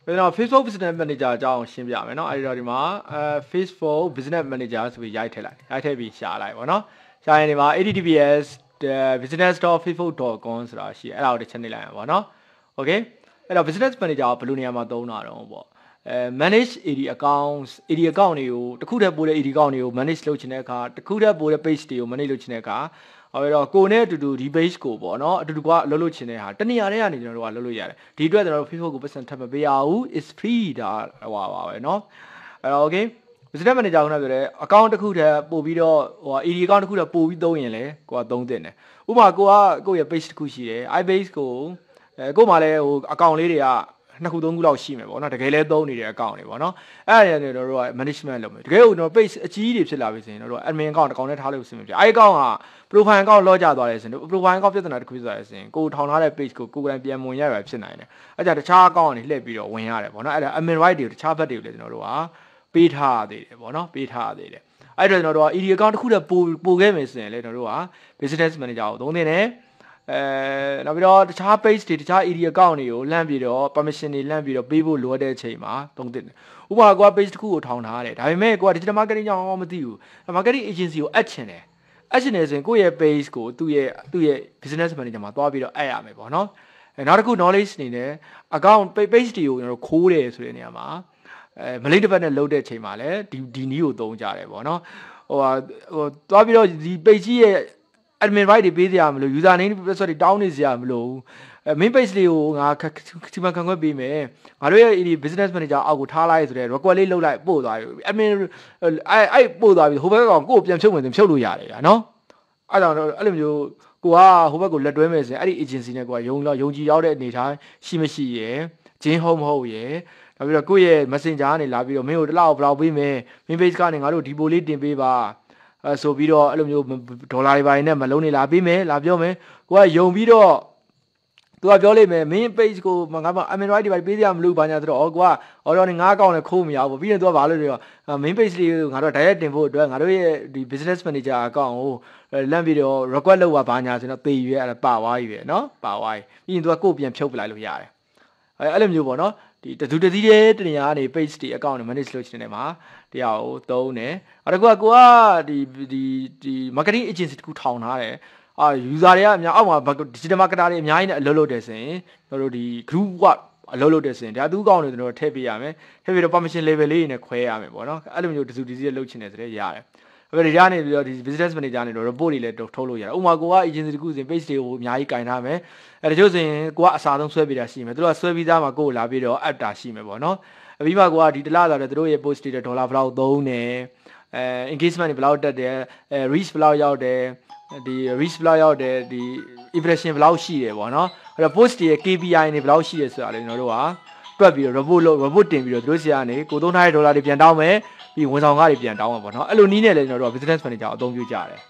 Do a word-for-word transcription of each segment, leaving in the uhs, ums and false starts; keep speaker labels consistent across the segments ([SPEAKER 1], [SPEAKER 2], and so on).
[SPEAKER 1] နော် Facebook Business Manager အကြောင်းရှင်းပြမယ်နော်အဲ့ဒီတော့ဒီမှာအဲ Facebook Business Manager ဆိုပြီးရိုက်ထည့်လိုက်ရိုက်ထည့်ပြီးရှာလိုက်ပေါ့နော်ရှာရင်ဒီမှာ H T T P S business dot facebook dot com ဆိုတာရှိအဲ့ဒါကိုတစ်ချက်နေလိုက်ရပါတော့ Okay အဲ့တော့ Business Manager ကိုဘယ်လိုနေရာမှာသုံးတာတော့ပေါ့အဲ manage A D accounts A D account တွေကိုတစ်ခုတည်းပို့တဲ့ A D account တွေကို manage လုပ်ချင်တဲ့အခါတစ်ခုတည်းပို့တဲ့ page တွေကို manage လုပ်ချင်တဲ့အခါအဲ့တော့ကိုနဲ့အတူတူဒီ page ကိုပေါ့နော်အတူတူကလှုပ်လို့ချင်တဲ့ဟာတနေရာတဲ့ကနေကျွန်တော်တို့ကလှုပ်လို့ရတယ်ဒီအတွက်ကျွန်တော်တို့ Facebook ကိုပတ်စံထပ်မပေးရဘူး is free ဒါဟိုပါပဲเนาะအဲ့တော့ okay Business Manager ကပြောတယ် account တစ်ခုတည်းပို့ပြီးတော့ဟို A D account တစ်ခုတည်းပို့ပြီးသုံးရင်လေကိုကသုံးတင်တယ်ဥပမာကိုကကိုရဲ့ page တစ်ခုရှိတယ် i base ကိုအဲကိုမှလည်းဟို account လေးတွေကနှစ်ခုသုံးခုလောက်ရှိမယ်ပေါ့နော်တကယ်လဲသုံးနေတဲ့ account တွေပေါ့နော်အဲ့ဒါတွေကျွန်တော်တို့က management လုပ်မယ်တကယ်ကိုကျွန်တော် page အကြီးတွေဖြစ်လာပြီဆိုရင်တို့က admin account တစ်ကောင်နဲ့ထားလို့အဆင်မပြေအဲ့ account က profile account လော့ကျသွားတယ်ဆိုရင် profile account ပြဿနာတစ်ခုဖြစ်သွားတယ်ဆိုရင်ကိုထောင်ထားတဲ့ page ကိုကိုယ်တိုင်ပြန်ဝင်ရရဖြစ်နိုင်တယ်အဲ့ကြတခြား account ကနေလှည့်ပြီးတော့ဝင်ရတယ်ပေါ့နော်အဲ့ဒါ admin right တွေကိုတခြားဘက်တွေကိုလည်းကျွန်တော်တို့ကပေးထားသေးတယ်ပေါ့နော်ပေးထားသေးတယ်အဲ့တော့ကျွန်တော်တို့က E D account တစ်ခုတည်းပို့ပို့ခဲ့မယ်ဆိုရင်လည်းကျွန်တော်တို့က business manager ကိုသုံးသင့်တယ်အဲနောက်ပြီးတော့တခြား page တွေတခြား E D account တွေကိုလှမ်းပြီးတော့ permission တွေလှမ်းပြီးတော့ပေးဖို့လိုတဲ့အချိန်မှာသုံးသင့်တယ်ဥပမာကိုက page တစ်ခုကိုထောင်ထားတယ်ဒါပေမဲ့ကိုက digital marketing ကြောင့်မသိဘူး marketing agency ကိုအပ်ချင်တယ်အပ်ချင်တယ်ဆိုရင်ကိုယ့်ရဲ့ page ကိုသူ့ရဲ့သူ့ရဲ့ business manager မှာတွားပြီးတော့အပ်ရမယ်ပေါ့နော်အဲနောက်တစ်ခု knowledge အနေနဲ့ account page တွေကိုကျွန်တော်တို့ခိုးတယ်ဆိုတဲ့နေရာမှာအဲမလိမ့်တစ်ပတ်နဲ့လုတ်တဲ့အချိန်မှာလည်းဒီဒီနည်းကိုသုံးကြတယ်ပေါ့နော်ဟိုဟာဟိုတွားပြီးတော့ဒီ page ကြီးရဲ့ admin right တွေပေးစရာမလို user name password တွေတောင်းနေစရာမလိုအဲ main page လေးကိုငါဒီမှာခံခွင့်ပေးမယ်ငါတို့ရဲ့ဒီ business manager အောက်ကိုထားလိုက်ဆိုတဲ့ record လေးလုပ်လိုက်ပို့သွားပြီ admin အဲ့အဲ့ပို့သွားပြီဟိုဘက်ကောင်ကိုပြန်ဖြုတ်မယ်ဆိုဖြုတ်လို့ရတယ်ဗျာနော်အဲ့တော့အဲ့လိုမျိုးကိုကဟိုဘက်ကိုလက်တွဲမယ်ဆိုရင်အဲ့ဒီ agency နဲ့ကိုကယုံလောက်ယုံကြည်ရောက်တဲ့အနေထားရှိမရှိရယ်ဂျင်းဟုတ်မဟုတ်ရယ်နောက်ပြီးတော့ကိုယ့်ရဲ့ messenger ကနေလာပြီးတော့မင်းတို့တစ်လောက်ဘယ်လောက်ပေးမယ် main page ကနေငါတို့ဒီပိုလေးတင်ပေးပါအဲဆိုပြီးတော့အဲ့လိုမျိုးဒေါ်လာတွေပိုင်းနဲ့မလုံးနေလာပေးမယ်လာပြောမယ်ကိုကယုံပြီးတော့သူကပြောလိမ့်မယ် main page ကိုငါမ admin right တွေပေးစရာမလိုဘာညာဆိုတော့အော်ကိုကအော်တော့ငါးအကောင့်နဲ့ခိုးမရဘူးပြီးရင်သူကဘာလို့လဲဆိုတော့ main page လေးကိုငါတို့ direct တင်ဖို့အတွက်ငါတို့ရဲ့ဒီ business manager အကောင့်ကိုလမ်းပြီးတော့ request လုပ်ပါဘာညာဆိုတော့သေရွေးအဲ့ဒါပါသွားပြီပဲเนาะပါသွားပြီပြီးရင်သူကကိုယ်ပြန်ဖြုတ်ပလိုက်လို့ရတယ်အဲအဲ့လိုမျိုးပေါ့เนาะဒီတသူတစည်းတဲ့တနေရာကနေ page တွေ account တွေ manage လုပ်ချင်တယ်မှာတရားကိုသုံးတယ်အဲ့ဒါကကိုကဒီဒီဒီ marketing agency တခုထောင်ထားတယ်အာ user တွေကအများအောက်မှာ digital marketer တွေအများကြီးနဲ့အလုပ်လုပ်တယ်ဆိုရင်တို့တို့ဒီ group ကအလုပ်လုပ်တယ်ဆိုရင်ဒါသူ့ account တွေတို့ထည့်ပေးရမယ်ထည့်ပြီးတော့ permission level လေးတွေနဲ့ခွဲရမယ်ပေါ့နော်အဲ့လိုမျိုးတစုတစည်းလုပ်ချင်တယ်ဆိုတော့ရတယ်အဲ့ဒီကနေပြီးတော့ဒီ business manager နဲ့တော့ report တွေလည်းထုတ်လို့ရတယ်ဥပမာကိုက agency တခုစဉ် page တွေကိုအများကြီးကင်ထားမယ်အဲ့ဒါကျို့ဆိုရင်ကိုကအစားဆုံးဆွဲပေးတာရှိမယ်သူတို့ကဆွဲပြီးသားမှာကိုကိုလာပြီးတော့ app တာရှိမယ်ပေါ့နော်ပြီးမှကိုကဒီတလားလာတယ်သူတို့ရဲ့ post တွေဒေါ်လာဘယ်လောက်သုံးတယ်အဲ engagement တွေဘယ်လောက်တက်တယ်အဲ reach ဘယ်လောက်ရောက်တယ်ဒီ reach ဘယ်လောက်ရောက်တယ်ဒီ impression ဘယ်လောက်ရှိတယ်ပေါ့နော်အဲ့တော့ post တွေရဲ့ K P I တွေဘယ်လောက်ရှိတယ်ဆိုတာလေကျွန်တော်တို့ကတွက်ပြီးတော့ report လုပ် report တင်ပြီးတော့သူတို့စီကနေကိုသုံးထားတဲ့ဒေါ်လာတွေပြန်တောင်းမယ်ပြီးဝန်ဆောင်ကားတွေပြန်တောင်းမှာပေါ့နော်အဲ့လိုနည်းနဲ့လည်းကျွန်တော်တို့က business manager အသုံးပြုကြတယ်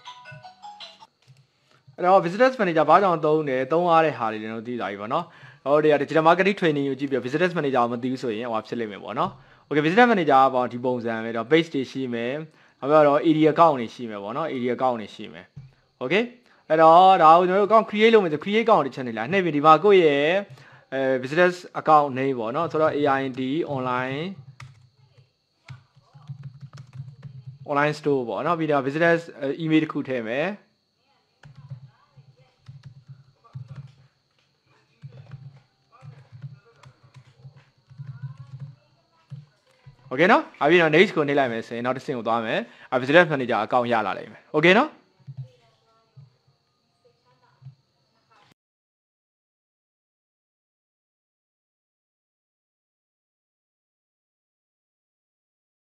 [SPEAKER 1] အဲ့တော့ business manager ဘာကြောင့်သုံးတယ်သုံးရတဲ့ဟာတွေကျွန်တော်သိတာပြီပေါ့နော်ဟိုတွေက digital marketing training ကိုကြည့်ပြီး business manager ကိုမသိဘူးဆိုရင်ဟိုဖြစ်လိမ့်မယ်ပေါ့နော် okay business manager ကပေါ့ဒီပုံစံပဲတော့ page တွေရှိမယ်နောက်ပြီးတော့ area account တွေရှိမယ်ပေါ့နော် area account တွေရှိမယ် okay အဲ့တော့ဒါကိုကျွန်တော်တို့ account create လုပ်မယ်ဆို create account တွေချက်နေလားနှိပ်ပြီးဒီမှာကိုယ့်ရဲ့အဲ business account name ပေါ့နော်ဆိုတော့ A I N D online online store ပေါ့နော်ပြီးတော့ business email တစ်ခုထည့်မယ်โอเคเนาะအပြီးတော့ next ကိုနှိပ်လိုက်မယ်ဆိုရင်နောက်တစ်ဆင့်ကိုသွားမယ် business manager account ရလာလိမ့်မယ်โอเคเนาะ